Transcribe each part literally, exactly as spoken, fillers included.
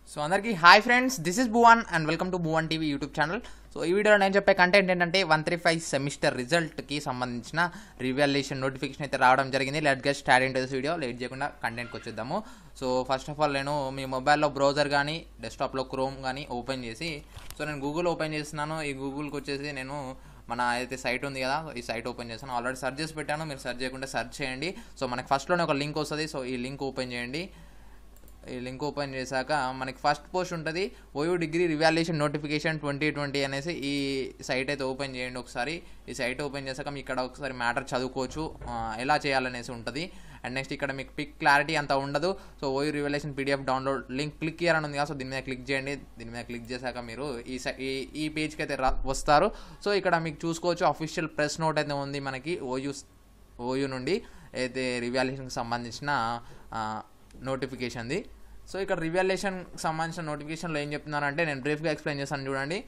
So అందరికీ hi friends, this is Bhuvan and welcome to bhuwantv YouTube channel. So ఈ వీడియోలో నేను చెప్పే కంటెంట్ ఏంటంటే వన్ త్రీ ఫైవ్ సెమిస్టర్ రిజల్ట్కి సంబంధించిన రివాల్యుయేషన్ నోటిఫికేషన్ అయితే రావడం జరిగింది. Let get start in to this video. Late చేయకుండా కంటెంట్కి వచ్చేద్దాము. సో ఫస్ట్ ఆఫ్ ఆల్ నేను మీ మొబైల్లో బ్రౌజర్ కానీ డెస్క్టాప్లో క్రోమ్ కానీ ఓపెన్ చేసి, సో నేను గూగుల్ ఓపెన్ చేస్తున్నాను. ఈ గూగుల్కి వచ్చేసి నేను మన అయితే సైట్ ఉంది కదా, ఈ సైట్ ఓపెన్ చేస్తాను. ఆల్రెడీ సెర్చ్ చేసి పెట్టాను, మీరు సెర్చ్ చేయకుండా సెర్చ్ చేయండి. సో మనకి ఫస్ట్లోనే ఒక లింక్ వస్తుంది. సో ఈ లింక్ ఓపెన్ చేయండి. ఈ లింక్ ఓపెన్ చేశాక మనకి ఫస్ట్ పోస్ట్ ఉంటుంది, OU degree revaluation notification twenty twenty అనేసి. ఈ సైట్ అయితే ఓపెన్ చేయండి ఒకసారి. ఈ సైట్ ఓపెన్ చేశాక మీకు ఇక్కడ ఒకసారి మ్యాటర్ చదువుకోవచ్చు, ఎలా చేయాలనేసి ఉంటుంది. అండ్ నెక్స్ట్ ఇక్కడ మీకు పిక్ క్లారిటీ అంత ఉండదు. So OU revaluation PDF download link click చేయాలని ఉంది కదా, సో దీని మీద క్లిక్ చేయండి. దీని మీద క్లిక్ చేశాక మీరు ఈ ఈ ఈ పేజ్కి అయితే వస్తారు. సో ఇక్కడ మీకు చూసుకోవచ్చు అఫీషియల్ ప్రెస్ నోట్ అయితే ఉంది మనకి ఓయూ ఓయూ నుండి అయితే రివాల్యుయేషన్కి సంబంధించిన నోటిఫికేషన్ది. సో ఇక్కడ రివాల్యుయేషన్కి సంబంధించిన నోటిఫికేషన్లో ఏం చెప్తున్నారంటే నేను బ్రీఫ్గా ఎక్స్ప్లెయిన్ చేస్తాను చూడండి.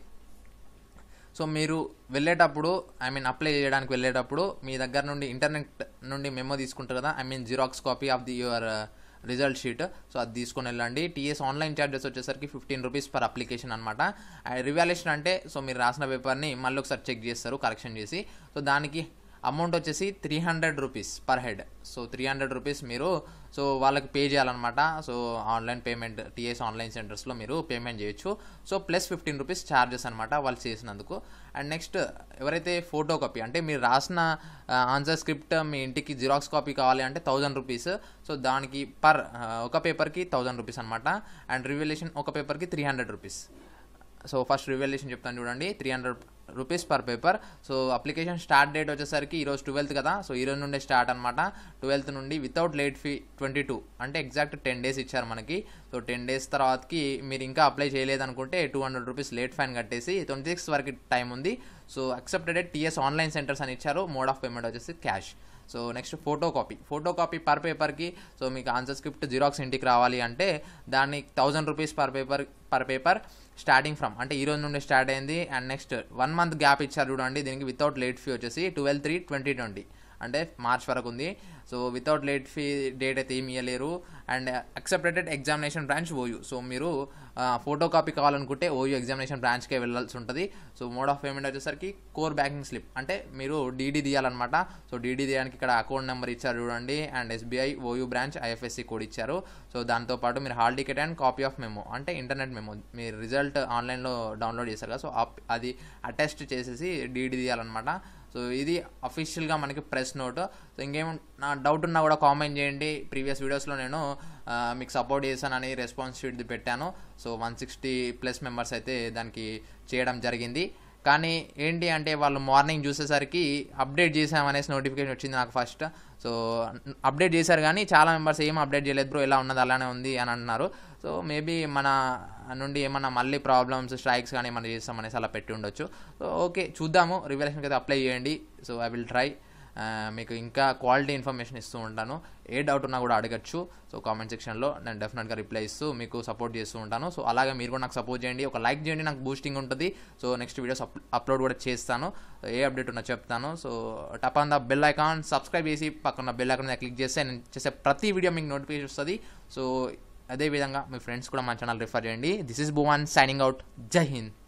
సో మీరు వెళ్ళేటప్పుడు, ఐ మీన్ అప్లై చేయడానికి వెళ్ళేటప్పుడు మీ దగ్గర నుండి ఇంటర్నెట్ నుండి మెమో తీసుకుంటారు కదా, I mean xerox copy of the your result sheet. So అది తీసుకొని వెళ్ళండి. టీఎస్ ఆన్లైన్ ఛార్జెస్ వచ్చేసరికి ఫిఫ్టీన్ రూపీస్ పర్ అప్లికేషన్ అనమాట. రివాల్యుయేషన్ అంటే సో మీరు రాసిన పేపర్ని మళ్ళీ ఒకసారి చెక్ చేస్తారు కరెక్షన్ చేసి. సో దానికి అమౌంట్ వచ్చేసి three hundred rupees per head. So three hundred rupees మీరు సో వాళ్ళకి పే చేయాలన్నమాట. So online payment TS online సెంటర్స్లో మీరు పేమెంట్ చేయొచ్చు. So plus fifteen rupees charges అనమాట వాళ్ళు చేసినందుకు. అండ్ నెక్స్ట్ ఎవరైతే ఫోటో కాపీ అంటే మీరు రాసిన ఆన్సర్ స్క్రిప్ట్ మీ ఇంటికి జిరాక్స్ కాపీ కావాలి అంటే థౌజండ్ రూపీస్. సో దానికి పర్ ఒక పేపర్కి థౌజండ్ రూపీస్ అనమాట. అండ్ రివాల్యుయేషన్ ఒక పేపర్కి three hundred rupees. So first revaluation చెప్తాను చూడండి, three hundred rupees per paper. So application start date వచ్చేసరికి ఈరోజు ట్వెల్త్ కదా, సో ఈరోజు నుండే స్టార్ట్ అనమాట. ట్వెల్త్ నుండి without late fee twenty two అంటే ఎగ్జాక్ట్ టెన్ డేస్ ఇచ్చారు మనకి. సో టెన్ డేస్ తర్వాతకి మీరు ఇంకా అప్లై చేయలేదనుకుంటే two hundred rupees late fine కట్టేసి ట్వంటీ సిక్స్ వరకు టైం ఉంది. So accepted TS online centres అని ఇచ్చారు. మోడ్ ఆఫ్ పేమెంట్ వచ్చేసి cash. So next photo copy photo copy per పేపర్కి, సో మీకు ఆన్సర్ స్క్రిప్ట్ జిరాక్స్ ఇంటికి రావాలి అంటే దాన్ని thousand rupees per paper per paper starting from అంటే ఈ రోజు నుండి స్టార్ట్ అయింది. And next one month gap ఇచ్చారు చూడండి. దీనికి వితౌట్ లేట్ ఫీ వచ్చేసి ట్వెల్వ్ త్రీ ట్వంటీ ట్వంటీ అంటే మార్చ్ వరకు ఉంది. So without late fee date అయితే ఏమి ఇవ్వలేరు. And accepted examination branch OU. So మీరు ఫోటో కాపీ కావాలనుకుంటే ఓయూ ఎగ్జామినేషన్ బ్రాంచ్కే వెళ్ళాల్సి ఉంటుంది. సో మోడ్ ఆఫ్ పేమెంట్ వచ్చేసరికి కోర్ బ్యాంకింగ్ స్లిప్ అంటే మీరు డీడీ తీయాలన్నమాట. సో డీడీ తీయడానికి ఇక్కడ అకౌంట్ నెంబర్ ఇచ్చారు చూడండి. And SBI OU branch IFSC code ఇచ్చారు. సో దాంతోపాటు మీరు hall ticket and copy of memo అంటే ఇంటర్నెట్ మెమో మీరు రిజల్ట్ ఆన్లైన్లో డౌన్లోడ్ చేశారు కదా, సో అది అటెస్ట్ చేసేసి డీడీ తీయాలన్నమాట. సో ఇది అఫీషియల్గా మనకి ప్రెస్ నోట్. సో ఇంకేం నా డౌట్ ఉన్నా కూడా కామెంట్ చేయండి. ప్రీవియస్ వీడియోస్లో నేను మీకు సపోర్ట్ చేశానని రెస్పాన్స్ షీట్ది పెట్టాను. So one sixty plus members అయితే దానికి చేయడం జరిగింది. కానీ ఏంటి అంటే వాళ్ళు మార్నింగ్ చూసేసరికి అప్డేట్ చేసామనేసి నోటిఫికేషన్ వచ్చింది నాకు ఫస్ట్. సో అప్డేట్ చేశారు కానీ చాలా మెంబర్స్ ఏం అప్డేట్ చేయలేదు బ్రో, ఎలా ఉన్నది అలానే ఉంది అని అంటున్నారు. సో మేబీ మన నుండి ఏమన్నా మళ్ళీ ప్రాబ్లమ్స్ స్ట్రైక్స్ కానీ ఏమన్నా చేస్తామనేసి అలా పెట్టి ఉండొచ్చు. సో ఓకే చూద్దాము. రివాల్యుయేషన్కి అయితే అప్లై చేయండి. So I will try. మీకు ఇంకా క్వాలిటీ ఇన్ఫర్మేషన్ ఇస్తూ ఉంటాను. ఏ డౌట్ ఉన్నా కూడా అడగచ్చు. సో కామెంట్ సెక్షన్లో నేను డెఫినెట్గా రిప్లై ఇస్తూ మీకు సపోర్ట్ చేస్తూ ఉంటాను. సో అలాగే మీరు కూడా నాకు సపోర్ట్ చేయండి, ఒక లైక్ చేయండి, నాకు బూస్టింగ్ ఉంటుంది. సో నెక్స్ట్ వీడియోస్ అప్లోడ్ కూడా చేస్తాను. ఏ అప్డేట్ ఉన్నా చెప్తాను. So tap on the bell icon subscribe చేసి పక్కన బెల్ ఐకాన్ మీద క్లిక్ చేస్తే నేను చేసే ప్రతి వీడియో మీకు నోటిఫికేషన్ వస్తుంది. సో అదేవిధంగా మీ ఫ్రెండ్స్ కూడా మా ఛానల్ రిఫర్ చేయండి. This is Bhuvan signing out. జై హింద్.